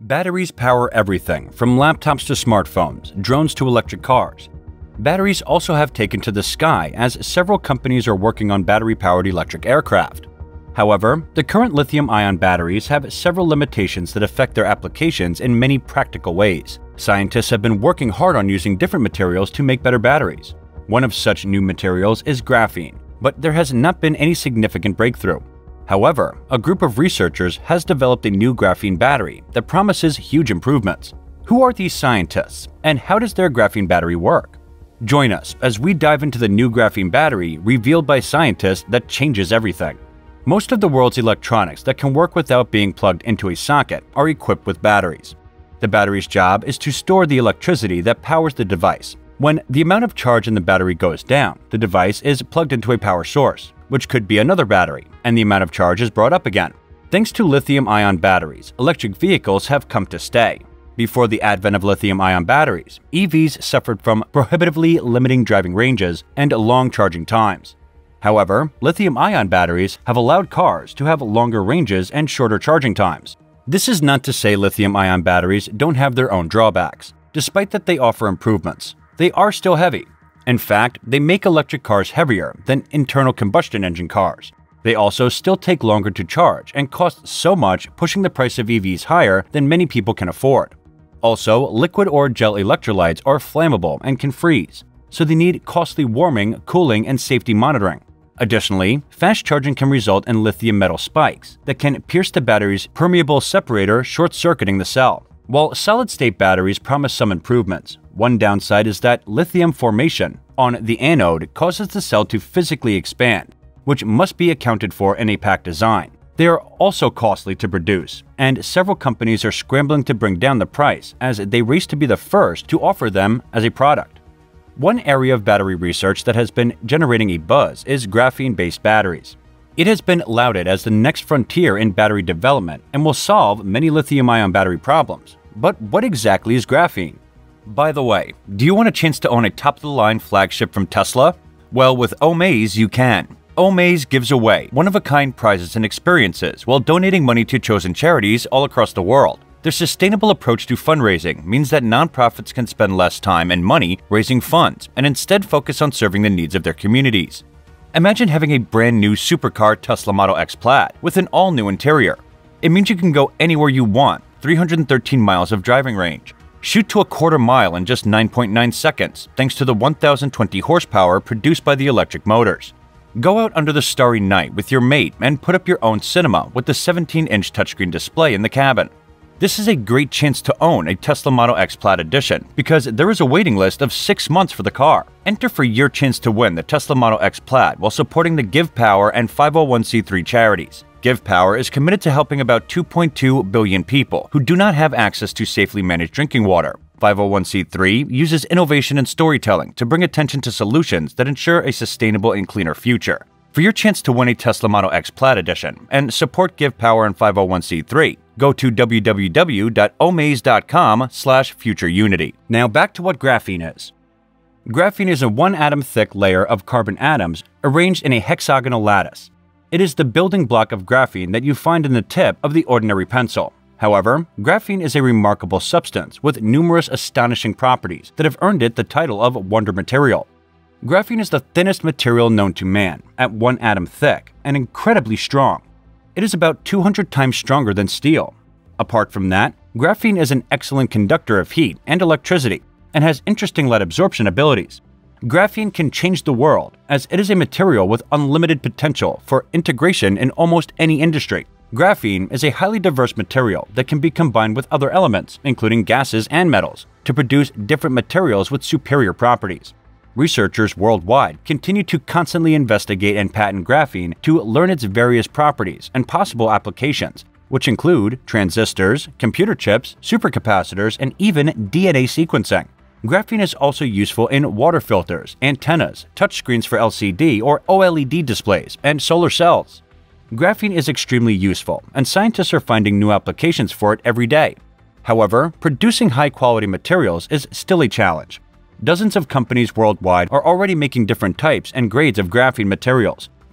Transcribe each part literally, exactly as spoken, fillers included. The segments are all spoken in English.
Batteries power everything from laptops to smartphones, drones to electric cars. Batteries also have taken to the sky as several companies are working on battery-powered electric aircraft. However, the current lithium-ion batteries have several limitations that affect their applications in many practical ways. Scientists have been working hard on using different materials to make better batteries. One of such new materials is graphene, but there has not been any significant breakthrough. However, a group of researchers has developed a new graphene battery that promises huge improvements. Who are these scientists, and how does their graphene battery work? Join us as we dive into the new graphene battery revealed by scientists that changes everything. Most of the world's electronics that can work without being plugged into a socket are equipped with batteries. The battery's job is to store the electricity that powers the device. When the amount of charge in the battery goes down, the device is plugged into a power source, which could be another battery, and the amount of charge is brought up again. Thanks to lithium-ion batteries, electric vehicles have come to stay. Before the advent of lithium-ion batteries, E Vs suffered from prohibitively limiting driving ranges and long charging times. However, lithium-ion batteries have allowed cars to have longer ranges and shorter charging times. This is not to say lithium-ion batteries don't have their own drawbacks. Despite that they offer improvements, they are still heavy. In fact, they make electric cars heavier than internal combustion engine cars. They also still take longer to charge and cost so much, pushing the price of E Vs higher than many people can afford. Also, liquid or gel electrolytes are flammable and can freeze, so they need costly warming, cooling, and safety monitoring. Additionally, fast charging can result in lithium metal spikes that can pierce the battery's permeable separator, short-circuiting the cell. While solid-state batteries promise some improvements, one downside is that lithium formation on the anode causes the cell to physically expand, which must be accounted for in a pack design. They are also costly to produce, and several companies are scrambling to bring down the price as they race to be the first to offer them as a product. One area of battery research that has been generating a buzz is graphene-based batteries. It has been lauded as the next frontier in battery development and will solve many lithium-ion battery problems. But what exactly is graphene? By the way, do you want a chance to own a top-of-the-line flagship from Tesla? Well, with Omaze you can. Omaze gives away one-of-a-kind prizes and experiences while donating money to chosen charities all across the world. Their sustainable approach to fundraising means that nonprofits can spend less time and money raising funds and instead focus on serving the needs of their communities. Imagine having a brand new supercar Tesla Model X Plaid with an all-new interior. It means you can go anywhere you want, three hundred thirteen miles of driving range. Shoot to a quarter mile in just nine point nine seconds thanks to the one thousand twenty horsepower produced by the electric motors. Go out under the starry night with your mate and put up your own cinema with the seventeen inch touchscreen display in the cabin. This is a great chance to own a Tesla Model X Plaid Edition because there is a waiting list of six months for the car. Enter for your chance to win the Tesla Model X Plaid while supporting the Give Power and five oh one c three charities. Give Power is committed to helping about two point two billion people who do not have access to safely managed drinking water. five oh one c three uses innovation and storytelling to bring attention to solutions that ensure a sustainable and cleaner future. For your chance to win a Tesla Model X Plaid Edition and support Give Power and five oh one c three, go to w w w dot omaze dot com slash futureunity. Now back to what graphene is. Graphene is a one-atom thick layer of carbon atoms arranged in a hexagonal lattice. It is the building block of graphene that you find in the tip of the ordinary pencil. However, graphene is a remarkable substance with numerous astonishing properties that have earned it the title of wonder material. Graphene is the thinnest material known to man, at one atom thick, and incredibly strong. It is about two hundred times stronger than steel. Apart from that, graphene is an excellent conductor of heat and electricity, and has interesting lead absorption abilities. Graphene can change the world, as it is a material with unlimited potential for integration in almost any industry. Graphene is a highly diverse material that can be combined with other elements, including gases and metals, to produce different materials with superior properties. Researchers worldwide continue to constantly investigate and patent graphene to learn its various properties and possible applications, which include transistors, computer chips, supercapacitors, and even D N A sequencing. Graphene is also useful in water filters, antennas, touchscreens for L C D or O L E D displays, and solar cells. Graphene is extremely useful, and scientists are finding new applications for it every day. However, producing high-quality materials is still a challenge. Dozens of companies worldwide are already making different types and grades of graphene materials,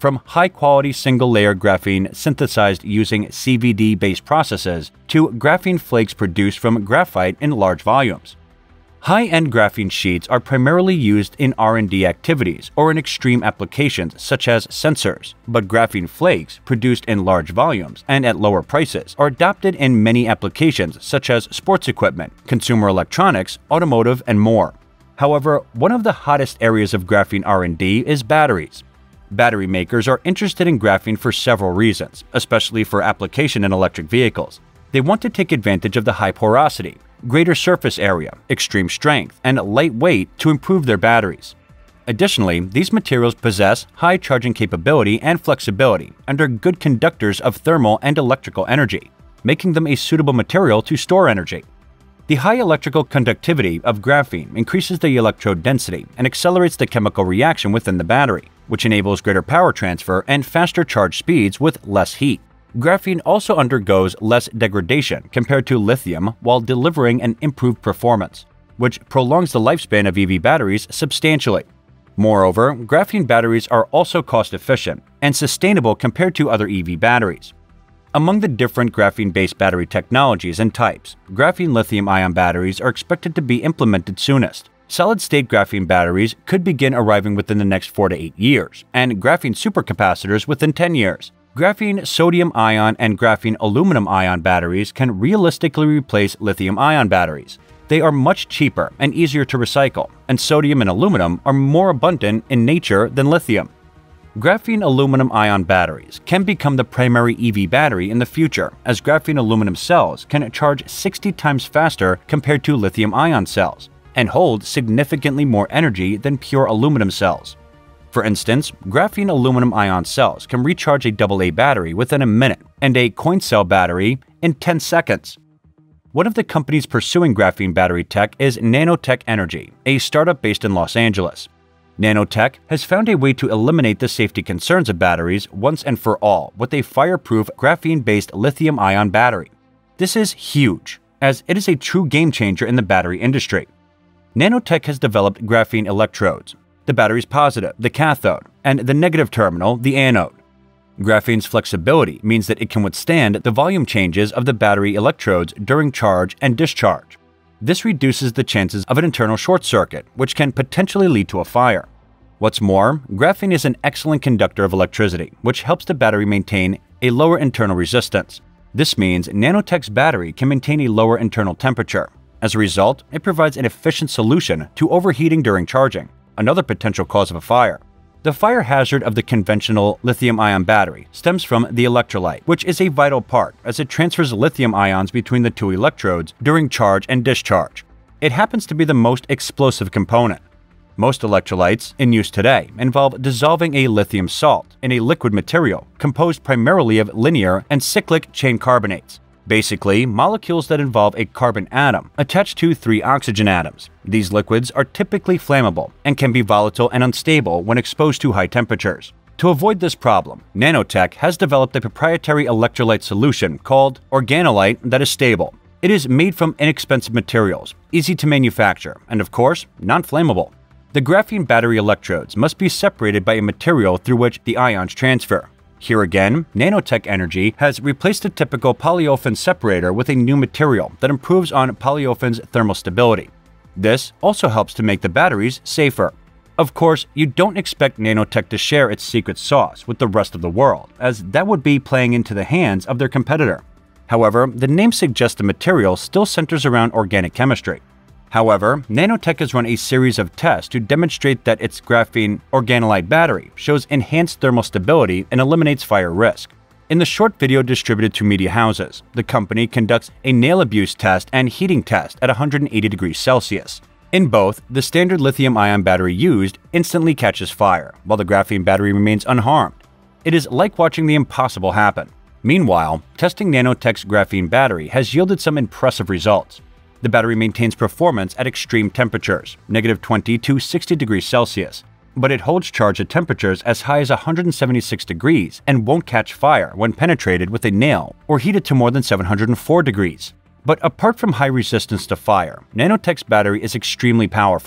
from high-quality single-layer graphene synthesized using C V D-based processes to graphene flakes produced from graphite in large volumes. High-end graphene sheets are primarily used in R and D activities or in extreme applications such as sensors, but graphene flakes, produced in large volumes and at lower prices, are adopted in many applications such as sports equipment, consumer electronics, automotive, and more. However, one of the hottest areas of graphene R and D is batteries. Battery makers are interested in graphene for several reasons, especially for application in electric vehicles. They want to take advantage of the high porosity, greater surface area, extreme strength, and light weight to improve their batteries. Additionally, these materials possess high charging capability and flexibility and are good conductors of thermal and electrical energy, making them a suitable material to store energy. The high electrical conductivity of graphene increases the electrode density and accelerates the chemical reaction within the battery, which enables greater power transfer and faster charge speeds with less heat. Graphene also undergoes less degradation compared to lithium while delivering an improved performance, which prolongs the lifespan of E V batteries substantially. Moreover, graphene batteries are also cost-efficient and sustainable compared to other E V batteries. Among the different graphene-based battery technologies and types, graphene lithium-ion batteries are expected to be implemented soonest. Solid-state graphene batteries could begin arriving within the next four to eight years, and graphene supercapacitors within ten years. Graphene sodium-ion and graphene aluminum-ion batteries can realistically replace lithium-ion batteries. They are much cheaper and easier to recycle, and sodium and aluminum are more abundant in nature than lithium. Graphene aluminum-ion batteries can become the primary E V battery in the future, as graphene aluminum cells can charge sixty times faster compared to lithium-ion cells and hold significantly more energy than pure aluminum cells. For instance, graphene aluminum-ion cells can recharge a double A battery within a minute and a coin cell battery in ten seconds. One of the companies pursuing graphene battery tech is Nanotech Energy, a startup based in Los Angeles. Nanotech has found a way to eliminate the safety concerns of batteries once and for all with a fireproof graphene-based lithium-ion battery. This is huge, as it is a true game-changer in the battery industry. Nanotech has developed graphene electrodes, the battery's positive, the cathode, and the negative terminal, the anode. Graphene's flexibility means that it can withstand the volume changes of the battery electrodes during charge and discharge. This reduces the chances of an internal short circuit, which can potentially lead to a fire. What's more, graphene is an excellent conductor of electricity, which helps the battery maintain a lower internal resistance. This means Nanotech's battery can maintain a lower internal temperature. As a result, it provides an efficient solution to overheating during charging, another potential cause of a fire. The fire hazard of the conventional lithium-ion battery stems from the electrolyte, which is a vital part as it transfers lithium ions between the two electrodes during charge and discharge. It happens to be the most explosive component. Most electrolytes in use today involve dissolving a lithium salt in a liquid material composed primarily of linear and cyclic chain carbonates. Basically, molecules that involve a carbon atom attached to three oxygen atoms. These liquids are typically flammable and can be volatile and unstable when exposed to high temperatures. To avoid this problem, Nanotech has developed a proprietary electrolyte solution called organolyte that is stable. It is made from inexpensive materials, easy to manufacture, and of course, non-flammable. The graphene battery electrodes must be separated by a material through which the ions transfer. Here again, Nanotech Energy has replaced a typical polyolefin separator with a new material that improves on polyolefins' thermal stability. This also helps to make the batteries safer. Of course, you don't expect Nanotech to share its secret sauce with the rest of the world, as that would be playing into the hands of their competitor. However, the name suggests the material still centers around organic chemistry. However, Nanotech has run a series of tests to demonstrate that its graphene organolyte battery shows enhanced thermal stability and eliminates fire risk. In the short video distributed to media houses, the company conducts a nail abuse test and heating test at one hundred eighty degrees Celsius. In both, the standard lithium-ion battery used instantly catches fire, while the graphene battery remains unharmed. It is like watching the impossible happen. Meanwhile, testing Nanotech's graphene battery has yielded some impressive results. The battery maintains performance at extreme temperatures, negative twenty to sixty degrees Celsius, but it holds charge at temperatures as high as one hundred seventy-six degrees and won't catch fire when penetrated with a nail or heated to more than seven hundred four degrees. But apart from high resistance to fire, Nanotech's battery is extremely powerful.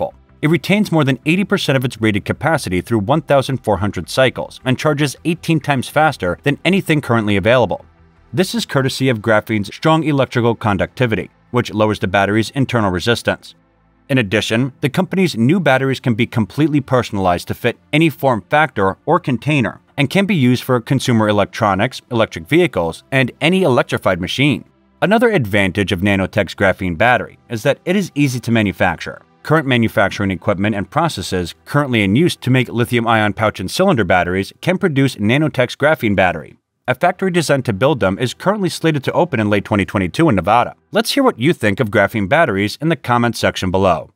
It retains more than eighty percent of its rated capacity through one thousand four hundred cycles and charges eighteen times faster than anything currently available. This is courtesy of graphene's strong electrical conductivity, which lowers the battery's internal resistance. In addition, the company's new batteries can be completely personalized to fit any form factor or container and can be used for consumer electronics, electric vehicles, and any electrified machine. Another advantage of Nanotech's graphene battery is that it is easy to manufacture. Current manufacturing equipment and processes currently in use to make lithium-ion pouch and cylinder batteries can produce Nanotech's graphene battery. A factory designed to build them is currently slated to open in late twenty twenty-two in Nevada. Let's hear what you think of graphene batteries in the comments section below.